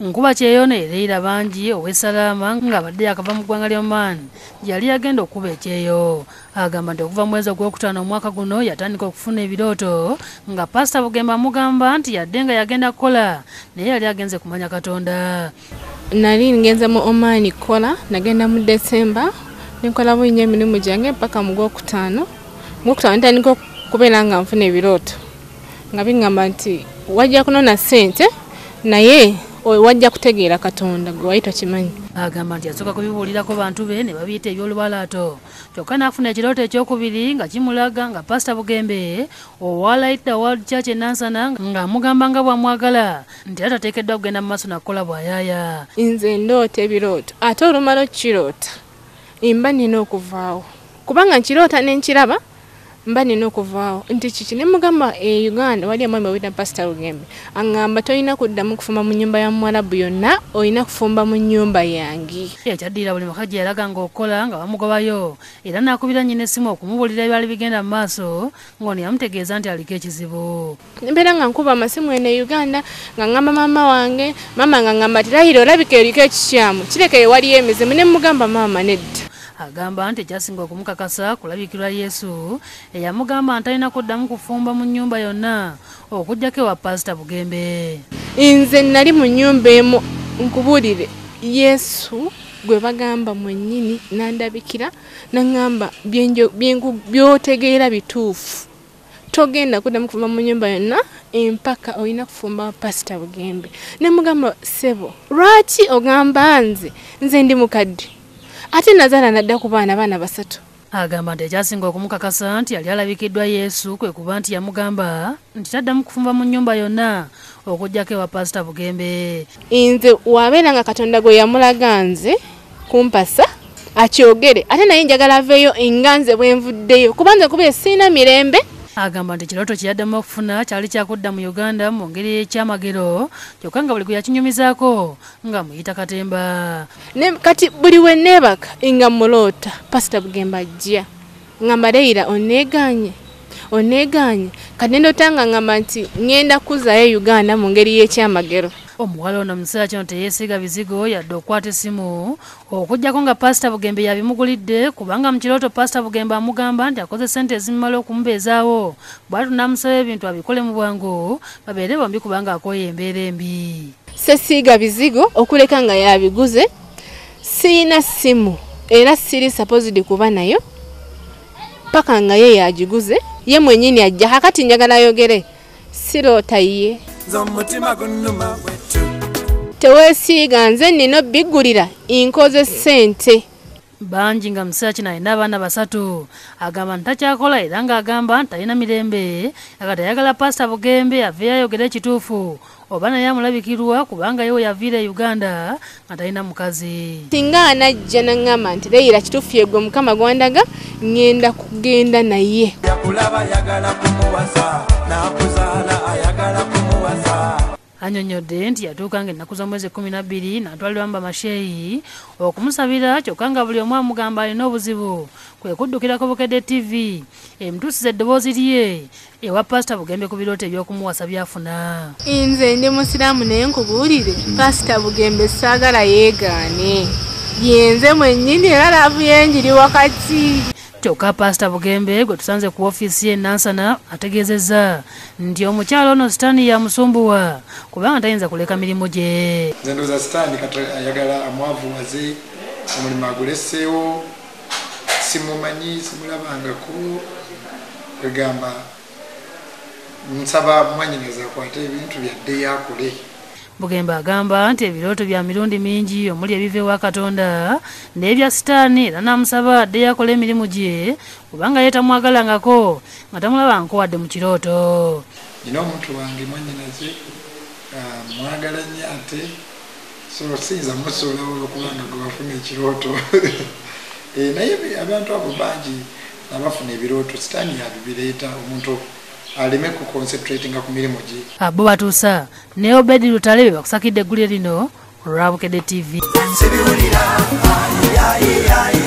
Nkuba kyeyono ereera bangi ow'Esalaama nga badde akava mu ggwanga lya Oman yali agenda okuba ekyeyo. Agamba nti okuva mwezi gw'okutaano omwaka guno yatandika okufuna ebirooto nga Pastor Bugembe amugamba nti yadde nga yagenda kukola naye yali agenze kumanya Katonda. Nali ngenze mu Oman kukola, nagenda mu December nkola bunye emirimu gyange mpaka mu gw'okutaano. Gw'okutaano ntandika okubeera nga nfuna ebirooto nga bingamba nti wajja kunona ssente naye wajja kutegeera Katonda gwe wali tokimanyi. Agamba nti yasooka kubibuulirako bantu be ne babiyita eby'olubalaato. Kyokka n'afuna ekirooto ekyokubiri nga kimulaga nga Pastor Bugembe owa Light the World Church e Nansana ng'amugamba nga bw'amwagala nti era tateekeddwa kugenda mu maaso nakukola bw'ayaaya. Nze ndoota ebirooto ate olumala okiroota mba nina okuvaawo kubanga nkiroota ne nkiraba mba nina okuvaawo nti kiki ne mugamba e Uganda wali omwami owita Pastor Bugembe angamba tolina kuddamu kufumba mu nnyumba ya Mwarabu yonna olina kufumba mu nnyumba yange. Ekyaddirira buli maka gye yalaga ng'okola nga bamugobayo era n'akubira nnyina essimu okumubuulira ebyali bigenda mu maaso ng'ono yamutegeeza nti aliko ekizibu. Mbeera nga nkuba amasimu eno e Uganda nga ngamba maama wange maama nga ngamba tirayiro olabika eriko ekikyamu kirekere waliyo emizimu ne mugamba maama nedda. Agamba nti ekyasinga okumukakasa kulabikirwa Yesu eyamugamba nti alina kuddamu kufumba mu nnyumba yonna okuggyako ewa Pastor Bugembe. Nze nali mu nnyumba emu nkubuulire Yesu gwe bagamba mwennyini nandabikira nangamba byotegeera bituufu togenda kuddamu kufumba mu nnyumba yonna empaka olina kufumba wa Pastor Bugembe. Ne mugamba sebo lwaki ogamba nze ndi mukadde ate nazaala nadda ku baana basatu. Agamba nti ekyasinga okumukakasa nti yali alabikiddwa Yesu kwe kuba nti yamugamba nti taddamu kufumba mu nnyumba yonna okuggyako ewa Pastor Bugembe. Nze wabeera nga Katonda gwe yamulaga nze kumpasa akyogere ate naye njagala aveeyo enganze bwenvuddeyo kubanza kuba siina mirembe. Agamba nti ekirooto kye yaddamu okufuna kyali kyakudda mu Uganda mu ngeri y'ekyamagero kyokka nga buli gwe yakinyumizaako nga muyita katemba. Ne kati buli we neebaka nga muloota Pastor Bugembe ajja ngamba Leila oneeganye kati nendotanga ngamba nti ngenda kuzaayo Uganda mu ngeri y'ekyamagero. Omuwala ono mu kiseera kino teyeesiga bizigo yadde okukwata essimu okuggyako nga Pastor Bugembe yabimugulidde kubanga mu kirooto Pastor Bugembe amugamba nti akoze ssente ezimumala okumubeezaawo bw'atu n'amusaba ebintu abikole mu bwangu babeere bombi kubanga akooye embeera embi. Sesiiga bizigo okuleka nga yabiguze siina ssimu era siri supposed kuba nayo paka nga ye yagiguze ye mwennyini ajja kakati njagala ayogere siroota ye. Teweesiiga nze nino biggulira inkoze ssente. Bangi nga mukiseera kino alina abaana basatu. Agamba nti takyakola era ng'agamba nti talina mirembe akati ayagala Pastor Bugembe aveeyo ayogere ekituufu oba naye amulabikirwa kubanga yewe yaviira e Uganda nga talina mukazi. Singa anajja n'angamba nti Leila kituufu ye gwe Mukama gwandaga ngenda kugenda naye. Annyonnyodde nti yatuuka ng'ennaku z'omwezi 12 n'atwalibwa mu bamasheeyi okumusabira kyokka nga buli omu amugamba alina obuzibu kwe kuddukirako Bukedde TV emutuusiza eddoboozi lye ewa Pastor Bugembe ku birooto eby'okumuwasa byafuna. Nze ndi musiraamu naye nkubuulire Pastor Bugembe saagala yeegaane yenze mwennyini era laavu yenjiri wakati. Kyokka Pastor Bugembe gwe tusanze ku ofiisi ye Nansana ategeezezza nti omukyalo ono sitaani yamusumbuwa kubanga tayinza kuleka mirimu gye. Nze ndowooza sitaani ayagala amwavuwaze omulimu aguleseewo simumanyi simulabangako kwegamba nsaba mwanyinaza akwate ebintu byadde yakole. Bugembe agamba nti ebirooto bya mirundi mingi omuli ebiva ewa Katonda n'ebya sitaani era n'amusaba adde yakola emirimu gye kubanga ye tamwagalangako nga tamulabangako wadde mu kirooto. Nina omuntu wange mwannyinaze mwagala nnyo ate so siyinza musoolawo olwokubanga gwe bafuna ekirooto naye abantu abo bangi abafuna ebirooto sitaani yabibireeta omuntu aleme ku concentrating ku mirimu gye. Abo batuusa ne Obedi Lutale bakusakidde eggulire lino olwa Bukedde TV.